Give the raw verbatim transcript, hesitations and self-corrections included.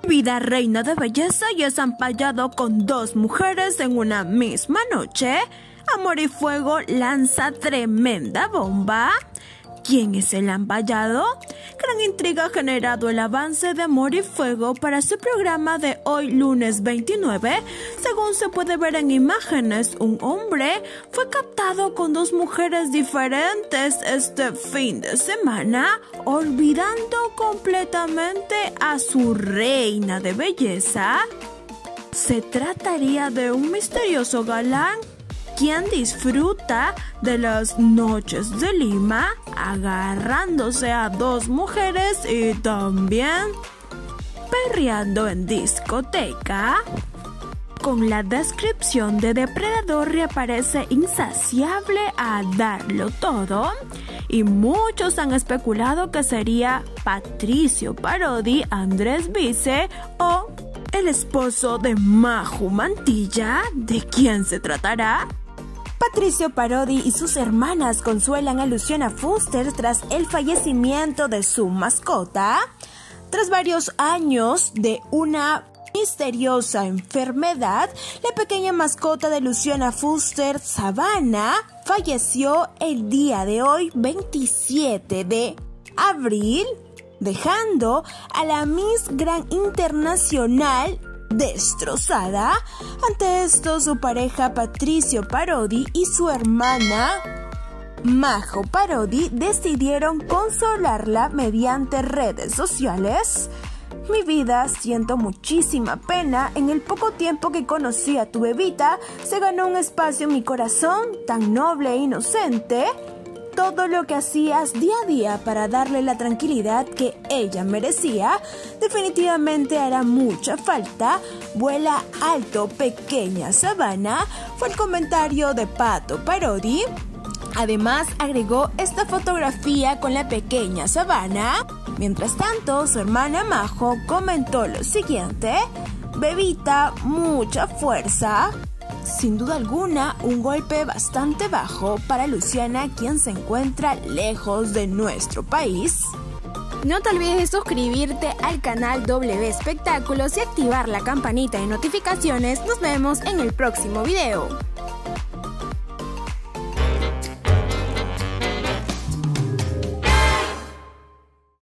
Vida reina de belleza y es ampallado con dos mujeres en una misma noche. Amor y Fuego lanza tremenda bomba. ¿Quién es el ampallado? Gran intriga ha generado el avance de Amor y Fuego para su programa de hoy lunes veintinueve. Según se puede ver en imágenes, un hombre fue captado con dos mujeres diferentes este fin de semana, olvidando completamente a su reina de belleza. ¿Se trataría de un misterioso galán quien disfruta de las noches de Lima, agarrándose a dos mujeres y también perreando en discoteca? Con la descripción de depredador reaparece insaciable a darlo todo, y muchos han especulado que sería Patricio Parodi, Andrés Vice o el esposo de Maju Mantilla. ¿De quién se tratará? Patricio Parodi y sus hermanas consuelan a Luciana Fuster tras el fallecimiento de su mascota. Tras varios años de una misteriosa enfermedad, la pequeña mascota de Luciana Fuster, Savannah, falleció el día de hoy, veintisiete de abril, dejando a la Miss Grand Internacional destrozada. Ante esto, su pareja Patricio Parodi y su hermana Majo Parodi decidieron consolarla mediante redes sociales. Mi vida, siento muchísima pena. En el poco tiempo que conocí a tu bebita, se ganó un espacio en mi corazón, tan noble e inocente. Todo lo que hacías día a día para darle la tranquilidad que ella merecía, definitivamente hará mucha falta. Vuela alto, pequeña Savannah, fue el comentario de Pato Parodi. Además, agregó esta fotografía con la pequeña Savannah. Mientras tanto, su hermana Majo comentó lo siguiente: bebita, mucha fuerza. Sin duda alguna, un golpe bastante bajo para Luciana, quien se encuentra lejos de nuestro país. No te olvides de suscribirte al canal W Espectáculos y activar la campanita de notificaciones. Nos vemos en el próximo video.